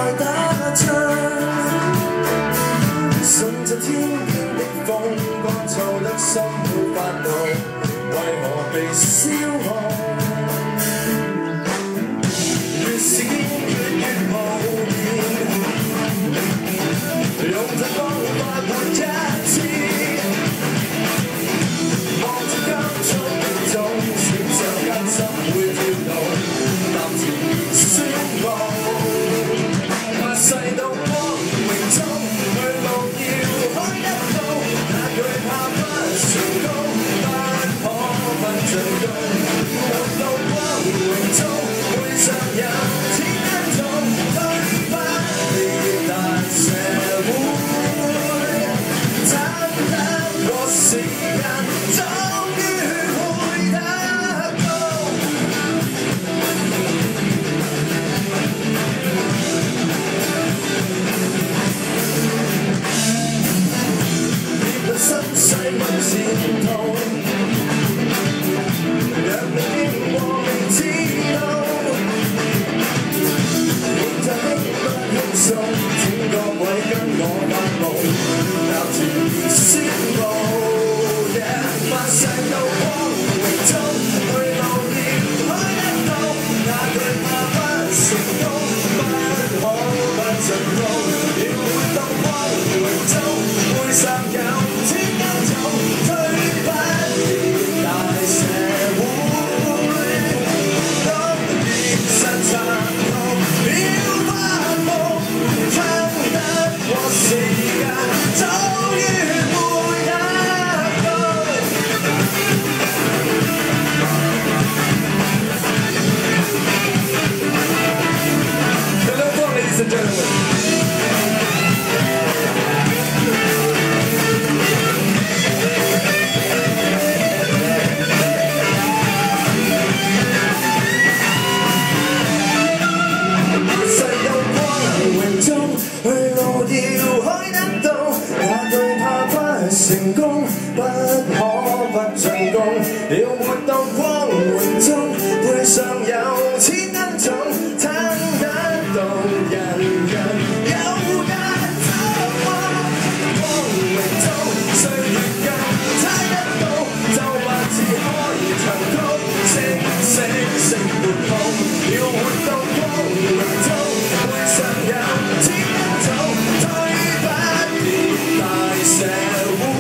打仗，順着天邊的風乾燥得心會發怒，為何被消耗？越是堅決越無言，用盡方法活一次，望着金鐘的鐘，閃上根心會跳動，淡然而宣佈，發誓到光榮中去路要開一道，那懼怕不成功，不可不進攻，活到光榮中背上有千斤重，推翻了大社會，爭得過時間，終於會得到。別論身世問前途，讓你經過未知道。就輕不輕鬆，請各位跟我發夢，踏前而宣佈，發誓到光榮中去路要開一道，那懼怕不成功，不可不進攻，要活到光榮中背上有千斤重，推不了大社會，當現實殘酷。時間早已會得到。Hello, ladies and gentlemen. 成功不可不進攻，要活到光榮中背上有千斤重，撐得到人人有一走過。光榮中歲月更猜得到，就話自開場曲，升活動，要活到光榮中背上有千斤重，推不了大社會。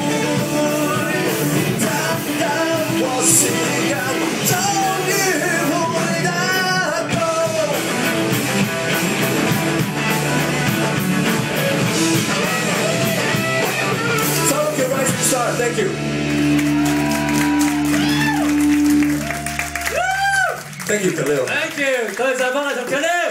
時間終於會得到。Tokyo Rising Star, thank you. Thank you, Khalil. Thank you. 多謝晒幫你同 Khalil。